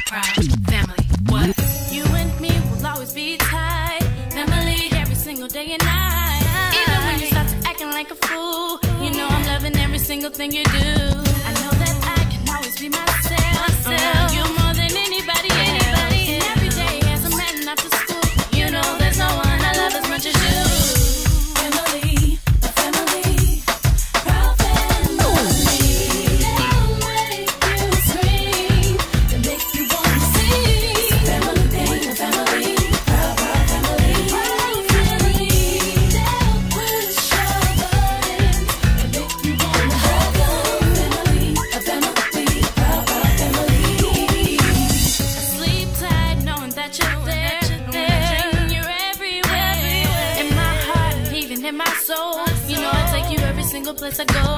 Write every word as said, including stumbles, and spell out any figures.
proud family. What? You and me will always be tight. Family every single day and night. Even when you start to acting like a fool, you know I'm loving every single thing you do. I know that I can always be myself. myself. You more than anybody, anybody. And every day as I'm heading after school, you know there's no one I love as much as you. Family, a family, proud family. They'll make you scream, they'll make you wanna sing. Family, a family, proud, proud family. Proud family, they'll push your buttons, they'll make you wanna hug them. Family, a family, proud, proud family. Sleep tight knowing that you're there, there. You're everywhere, in my heart, even in my soul. You know I take you every single place I go.